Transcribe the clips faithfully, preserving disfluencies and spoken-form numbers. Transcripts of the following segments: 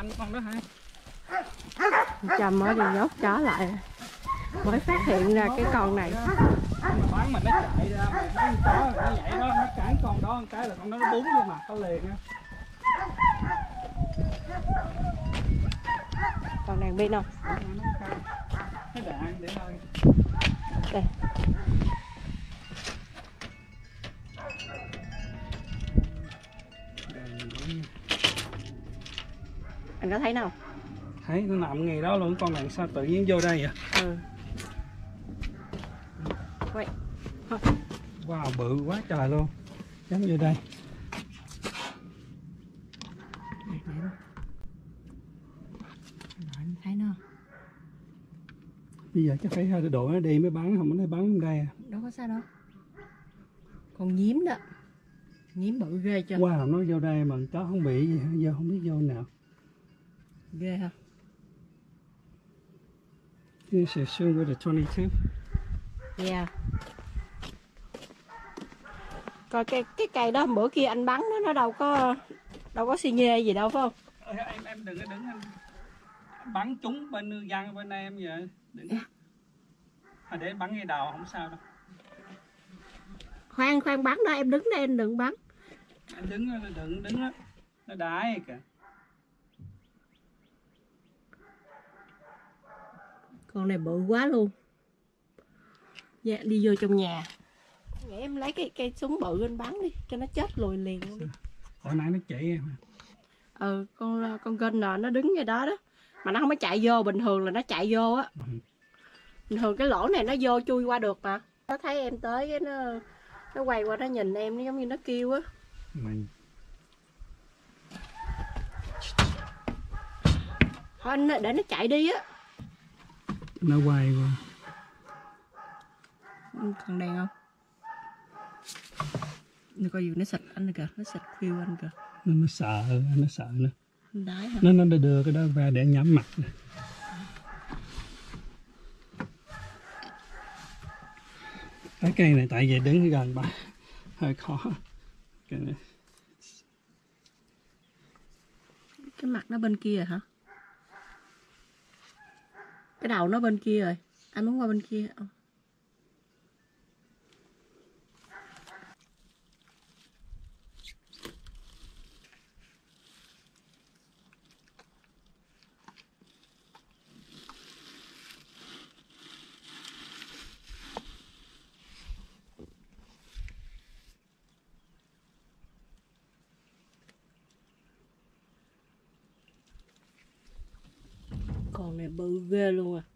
con đó hả? Trầm mới đi nhốt chó lại mới phát hiện ra cái con này. Mà bắn mà nó chạy ra mà bắn chó nó vậy đó, nó cản con đó một cái là con đó nó búng vô mặt tao liền á. Còn đàn pin không? Cái đạn để thôi. Đây. Anh có thấy nào? Thấy nó nằm ngay đó luôn, con này sao tự nhiên vô đây vậy? Ừ. Quay. Wow, bự quá trời luôn. Dám vô đây. Thấy nó. Bây giờ chắc phải hơi đội nó đi mới bắn, không nó bắn ở đây à. Đâu có sao đâu. Con nhím đó. Nhím bự ghê chưa? Wow, nó vô đây mà chó không bị gì, giờ không biết vô nào. Ghê hả? This is soon with the twenty-two. Yeah. Coi cái cái cây đó bữa kia anh bắn nó nó đâu có đâu có xi nhê gì đâu phải không? Em em đừng có đứng anh bắn trúng bên văn bên em vậy. Đừng. À, để bắn ngay đầu không sao đâu. Khoan khoan bắn đó, em đứng đây em đừng bắn. Anh đứng đó, đừng đứng đó. Nó đái kìa. Con này bự quá luôn. Dạ, đi vô trong nhà. Nghĩ em lấy cái cây súng bự anh bắn đi cho nó chết lùi liền luôn. Hồi nãy nó chạy em. Ừ, con con kênh nè nó đứng ngay đó đó. Mà nó không có chạy vô, bình thường là nó chạy vô á. Ừ. Bình thường cái lỗ này nó vô chui qua được mà. Nó thấy em tới cái nó nó quay qua nó nhìn em nó giống như nó kêu á. Mình Thôi anh để nó chạy đi á. nó quay qua. Còn đèn không? Nó coi gì nó xịt anh rồi kìa, nó xịt kêu anh kìa. Nó, nó sợ, nó sợ nữa. Đái hả? Nó nó đưa cái đó về để nhắm mặt. Cái cây này tại vì đứng gần bà hơi khó. Cái này. Cái mặt nó bên kia rồi hả? Cái đầu nó bên kia rồi. Anh muốn qua bên kia. Con này bự ghê luôn à.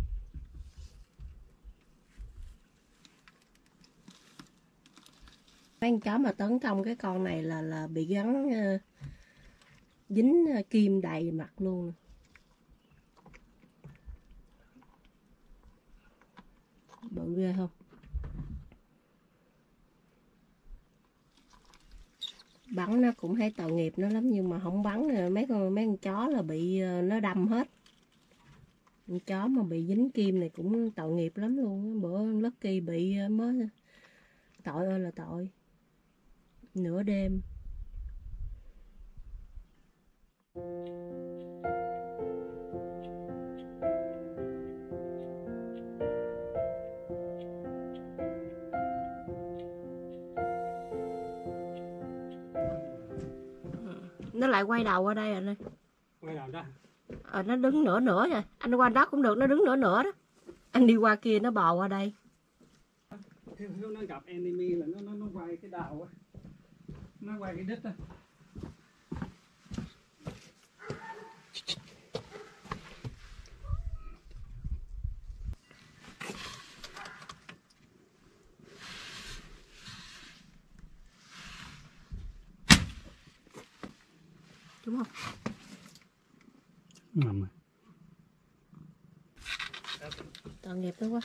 Mấy con chó mà tấn công cái con này là là bị gắn uh, dính uh, kim đầy mặt luôn. Bự ghê không? Bắn nó cũng thấy tội nghiệp nó lắm, nhưng mà không bắn mấy con mấy con chó là bị uh, nó đâm hết. Con chó mà bị dính kim này cũng tội nghiệp lắm luôn. Bữa Lucky bị uh, mới tội ơi là tội. Nửa đêm. Nó lại quay đầu qua đây anh ơi. Quay đầu đó. Ờ, nó đứng nửa nửa rồi. Anh qua đó cũng được, nó đứng nửa nửa đó. Anh đi qua kia nó bò qua đây. Thiếu thiếu nó gặp enemy là nó nó nó quay cái đầu á. Nó quay cái đít á. Đúng không? Nằm rồi. Tội nghiệp đó quá.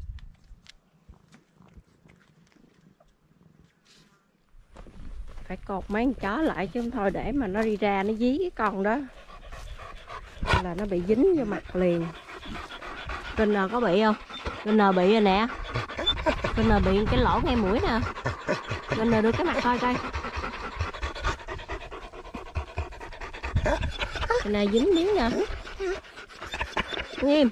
Phải cột mấy con chó lại chứ không thôi để mà nó đi ra nó dí cái con đó là nó bị dính vô mặt liền. Kinh N có bị không? Kinh N bị rồi nè. Kinh N bị cái lỗ ngay mũi nè. Kinh N đưa cái mặt coi coi. Cái này dính miếng nè. Nghiêm.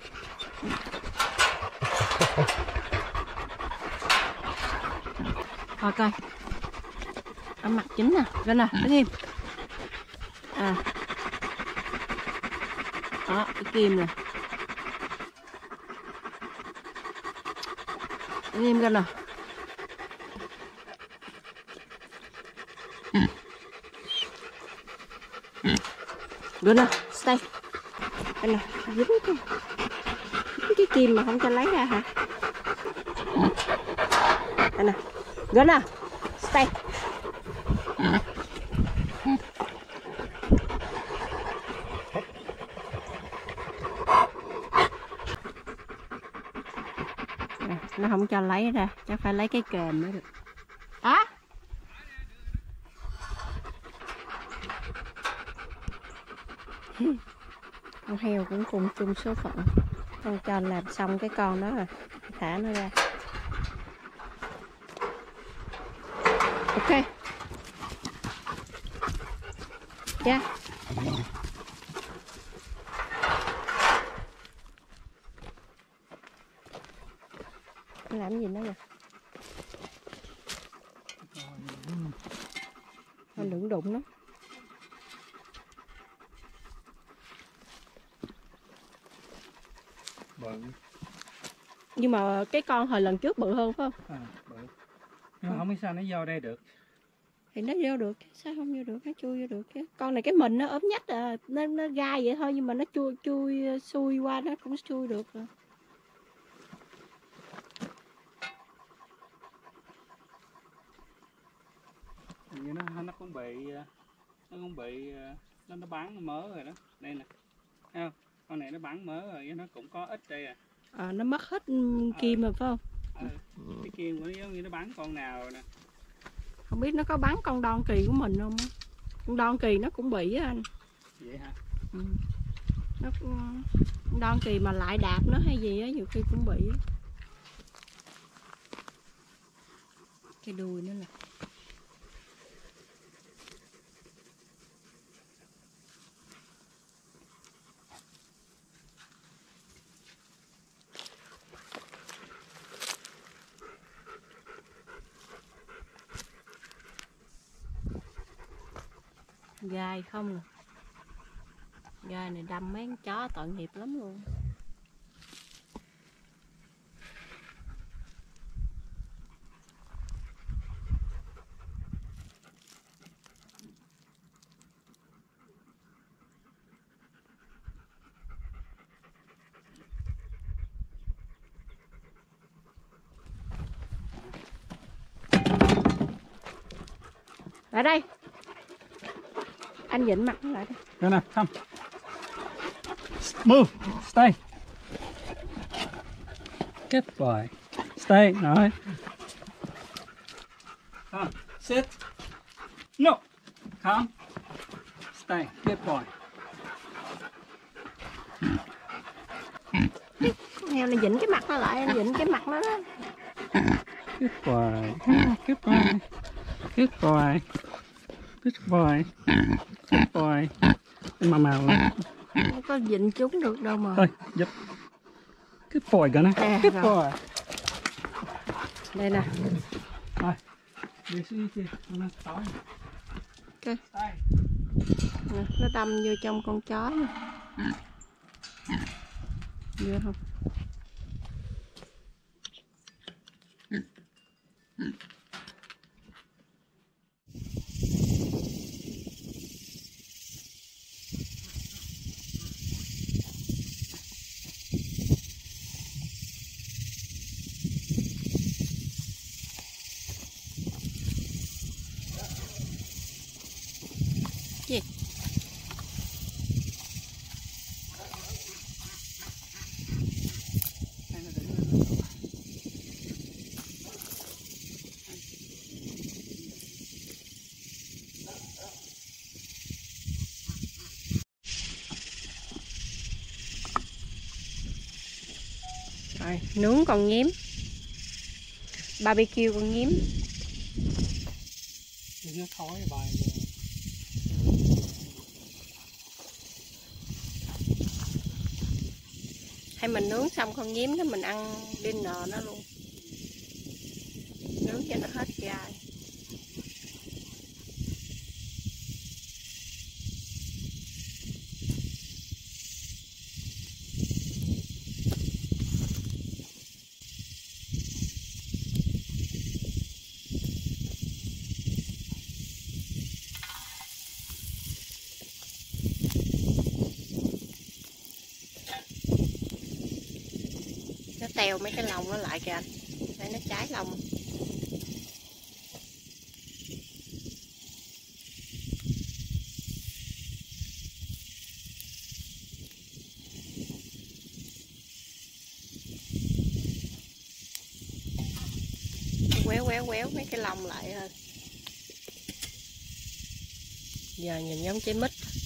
Thôi coi. Ở mặt chính nè. Lên nè, đứng im. À. Đó, cái kim nè. Đứng im lên nè. Good nè, stay. Đây nè, dính cái, cái kim mà không cho lấy ra hả? Đây nè, good nè, stay. Nè, nó không cho lấy ra, chắc phải lấy cái kềm mới được. Đó. Con heo cũng cùng chung số phận. Con cho làm xong cái con đó rồi thả nó ra. Ok. Yeah. Nó làm gì nữa vậy? Con đừng đụng nó. Bự. Nhưng mà cái con hồi lần trước bự hơn phải không? À, bự. Nhưng mà không biết sao nó vô đây được. Thì nó vô được, sao không vô được, nó chui vô được chứ. Con này cái mình nó ốm nhách à, nó, nó gai vậy thôi nhưng mà nó chui chui xuôi qua nó cũng chui được rồi. Như nó nó cũng bị nó cũng bị nó nó bắn mớ rồi đó. Đây nè. Thấy không? Con này nó bắn mớ rồi, nó cũng có ít đây à. À, nó mất hết kim rồi phải không? À, cái kim của nó giống như nó bắn con nào rồi nè. Không biết nó có bắn con đon kỳ của mình không á. Con đon kỳ nó cũng bị á anh. Vậy hả? Ừ. Nó con đon kỳ mà lại đạp nó hay gì á, nhiều khi cũng bị á. Cái đuôi nó nè. Gai không nè. Gai này đâm mấy con chó tội nghiệp lắm luôn. Lại đây. Anh dịnh mặt nó lại đây. Đây nè, come. Move, stay. Good boy. Stay, rồi. Come, sit. No. Come. Stay. Good boy. Con heo này dịnh cái mặt nó lại, anh dịnh cái mặt nó đó. Good boy. Good boy. Good boy. Good boy. Good boy. Mà màu lên. Không có dịnh chúng được đâu mà. Thôi, giúp. Good boy gonna. À, Good rồi. boy. Đây nè. Rồi. Đi xuống kia, nó tối. Ok. Đây. Nè, nó đâm vô trong con chó nè. Vô không? Gì? Rồi, nướng con nhím. Barbecue con nhím. Nó khói bài Hay mình nướng xong con nhím đó mình ăn dinner nó luôn, nướng cho nó hết gai. Nó teo mấy cái lông nó lại kìa anh, để nó cháy lông. Quéo quéo quéo mấy cái lông lại thôi. Giờ nhìn giống trái mít.